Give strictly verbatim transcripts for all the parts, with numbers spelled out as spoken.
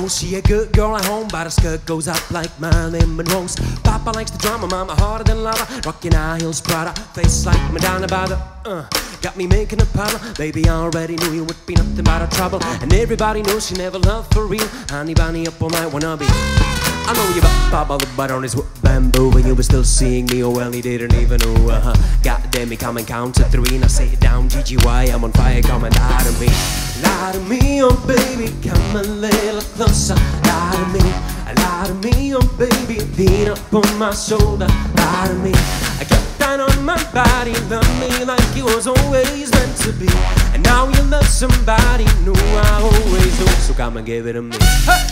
she a good girl at home, but her skirt goes up like Marilyn Monroe's. Papa likes the drama, mama harder than lava, rocking high heels, Prada, face like Madonna by the uh, got me making a puddle. Baby, I already knew you would be nothing but a trouble, and everybody knows she never loved for real. Honey bunny up all night, wanna be. I know you bubble the butt on his bamboo, and you were still seeing me. Oh well, he didn't even know. Uh-huh. God damn me, come and count to three. Now say it down, G G Y, I'm on fire, come and lie to me. Lie to me, oh baby, come a little closer. Lie to me, lie to me, oh baby, lean up on my shoulder. Lie to me, I get down on my body, love me like it was always meant to be. And now you love somebody new, I always do. So come and give it to me. Hey!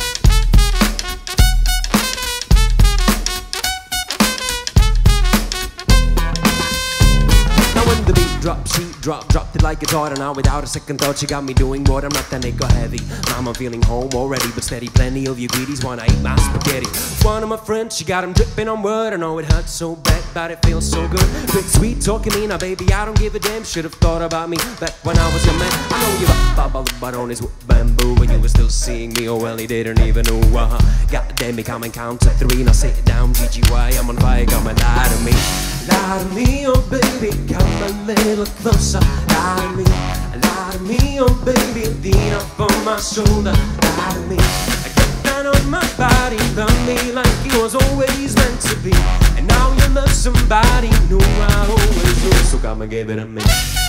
Drop, she drop, dropped it like a daughter. Now without a second thought, she got me doing more. I'm not that nigga heavy. Mom, I'm feeling home already, but steady. Plenty of you greedies wanna eat my spaghetti. One of my friends, she got him dripping on word. I know it hurts so bad, but it feels so good. Quick, sweet talking me, now baby, I don't give a damn. Should've thought about me back when I was your man. I know you bubble the butt on his bamboo, but you were still seeing me. Oh well, he didn't even know. Uh-huh. God damn me, come and count to three. Now sit down, G G Y, I'm on fire, come and lie to me. Lie to me, oh baby, come a little closer. Lie to me, lie to me, oh baby, lean up on my shoulder. Lie to me, I get down on my body, love me like it was always meant to be. And now you love somebody new, I always knew. So come and give it to me.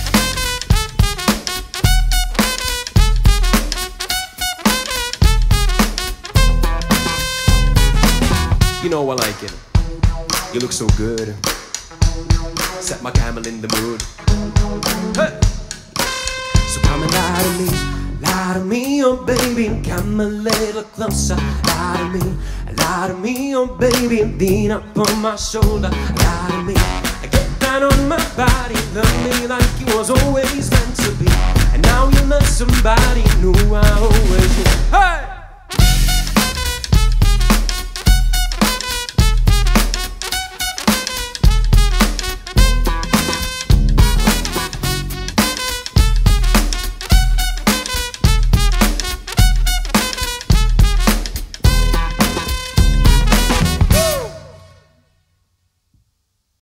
You know I like it. You look so good. Set my camel in the mood. Hey! So come and lie to me, lie to me, oh baby, come a little closer. Lie to me, lie to me, oh baby, lean up on my shoulder. Lie to me, I get down on my body, love me like it was always meant to be. And now you love somebody new, I always knew. Hey!